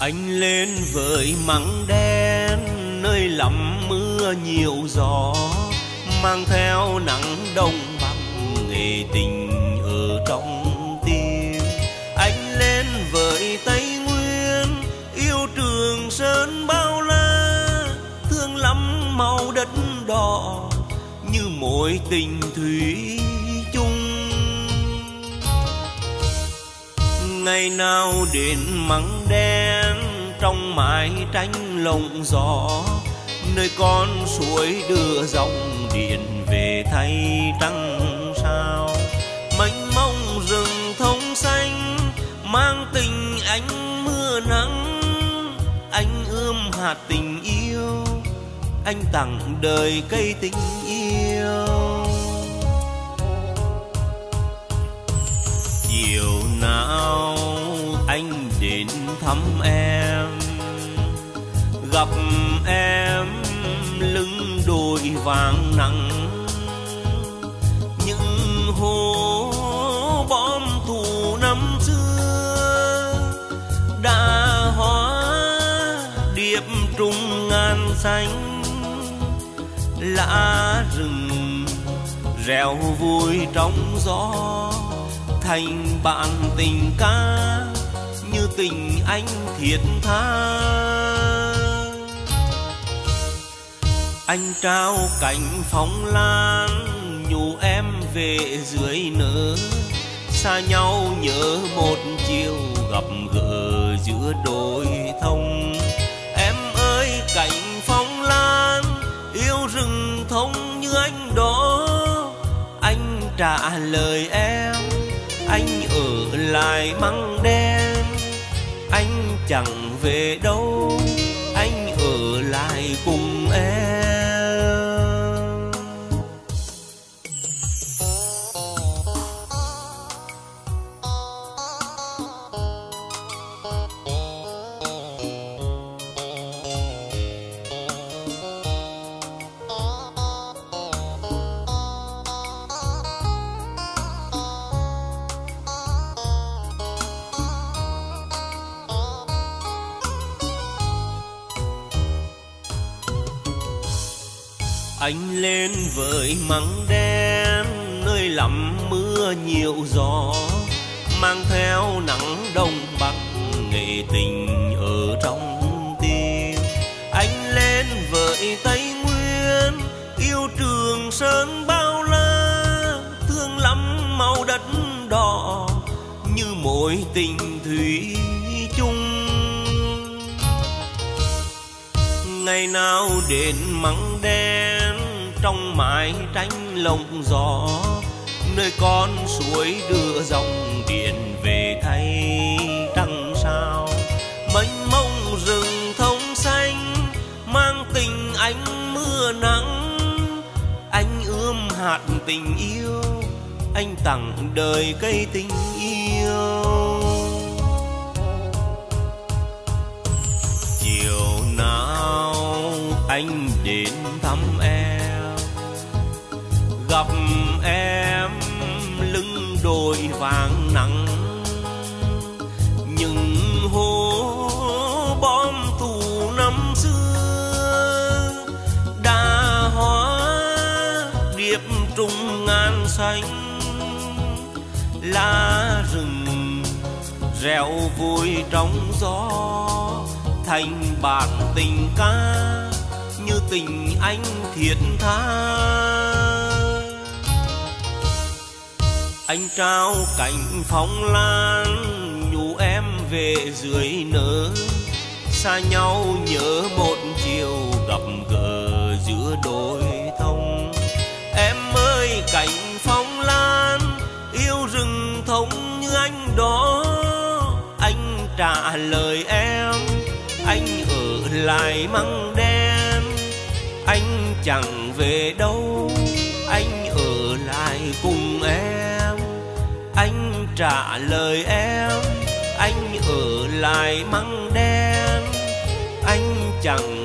Anh lên với măng đen nơi lắm mưa nhiều gió, mang theo nắng đông bắc nghề tình ở trong tim. Anh lên với Tây Nguyên yêu Trường Sơn bao la, thương lắm màu đất đỏ như mối tình thủy chung. Ngày nào đến măng đen trong mái tranh lộng gió, nơi con suối đưa dòng điện về thay trăng sao. Mênh mông rừng thông xanh mang tình ánh mưa nắng, anh ươm hạt tình yêu, anh tặng đời cây tình yêu. Chiều nào anh đến thăm em, gặp em lưng đồi vàng nắng, những hố bom thù năm xưa đã hóa điệp trùng ngàn xanh. Lá rừng reo vui trong gió thành bạn tình ca như tình anh thiết tha. Anh trao cành phong lan nhủ em về dưới nỡ, xa nhau nhớ một chiều gặp gỡ giữa đồi thông. Em ơi cành phong lan yêu rừng thông như anh đó, anh trả lời em anh ở lại măng đen. Anh chẳng về đâu, anh ở lại cùng em. Anh lên với măng đen nơi lắm mưa nhiều gió, mang theo nắng đông bắc nghệ tình ở trong tim. Anh lên với Tây Nguyên yêu Trường Sơn bao la, thương lắm màu đất đỏ như mối tình thủy chung. Ngày nào đến măng đen trong mái tranh lộng gió, nơi con suối đưa dòng điện về thay trăng sao. Mênh mông rừng thông xanh mang tình ánh mưa nắng, anh ươm hạt tình yêu, anh tặng đời cây tình yêu. Chiều nào anh đến thăm em, gặp em lưng đồi vàng nắng, những hố bom tù năm xưa đã hóa điệp trùng ngàn xanh. Lá rừng reo vui trong gió thành bản tình ca như tình anh thiết tha. Anh trao cành phong lan nhủ em về dưới nỡ, xa nhau nhớ một chiều gặp gỡ giữa đồi thông. Em ơi cành phong lan yêu rừng thông như anh đó, anh trả lời em anh ở lại măng đen. Anh chẳng về đâu, anh ở lại cùng em. Anh trả lời em anh ở lại măng đen. Anh chẳng